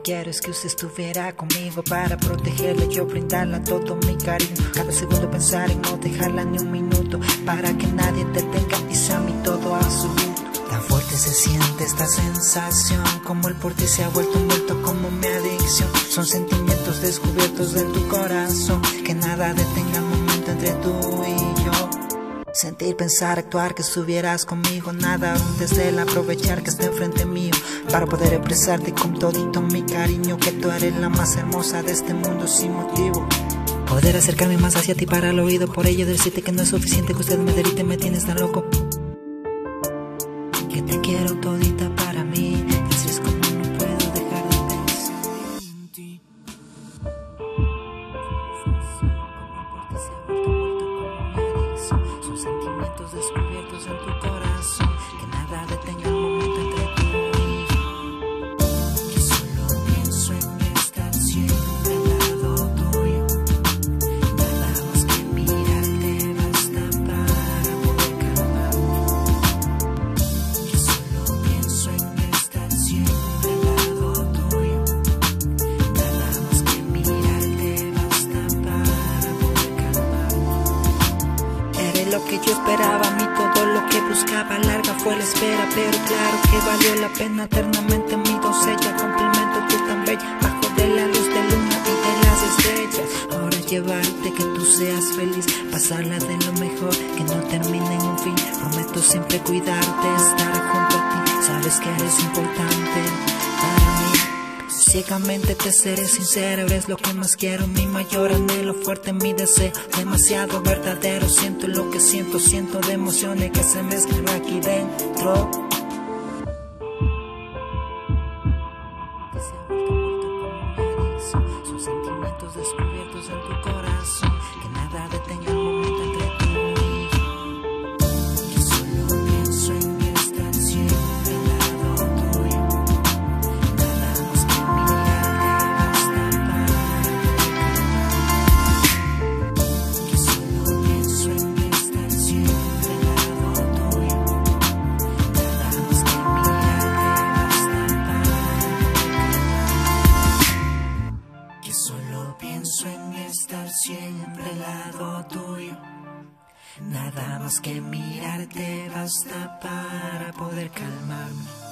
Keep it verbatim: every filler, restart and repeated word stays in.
quiero es que usted estuviera conmigo para protegerla, yo brindarla todo mi cariño. Cada segundo pensar en no dejarla ni un minuto, para que nadie te tenga y sea mi todo absoluto. Tan fuerte se siente esta sensación, como el por ti se ha vuelto envuelto como mi adicción. Son sentimientos descubiertos en tu corazón, que nada detenga el momento entre tú y yo. Sentir, pensar, actuar, que estuvieras conmigo, nada un deseo, aprovechar que esté enfrente mío, para poder expresarte con todito mi cariño, que tú eres la más hermosa de este mundo sin motivo. Poder acercarme más hacia ti para el oído, por ello decirte que no es suficiente que usted me derrite, me tienes tan loco. Que te quiero todita para mí, así es como no puedo dejar de pensar en ti. Son sentimientos descubiertos en tu corazón, que nada detenga el momento entre tú y yo. Yo solo pienso en estar siempre al lado tuyo, nada más que mirarte basta para poder calmarme. Yo solo pienso en estar siempre al lado tuyo, nada más que mirarte basta para poder calmarme. Eres lo que yo esperaba, a mí todo lo que buscaba, larga fue la espera, pero claro que valió la pena. Eternamente mi doncella, complemento tú tan bella, bajo de la luz de luna y de las estrellas. Ahora llevarte, que tú seas feliz, pasarla de lo mejor, que no termine en un fin. Prometo siempre cuidarte, estar junto a ti, sabes que eres importante para mí. Ciegamente te seré sincero, eres lo que más quiero, mi mayor anhelo, fuerte mi deseo, demasiado verdadero. Siento lo que siento, siento de emociones que se mezclan aquí dentro. Que se ha vuelto muerto como mi adicción. Son sentimientos descubiertos en tu corazón, que nada detenga el momento entre tú y yo. Yo solo pienso en estar siempre al lado tuyo, nada más que pienso en estar siempre al lado tuyo, nada más que mirarte basta para poder calmarme.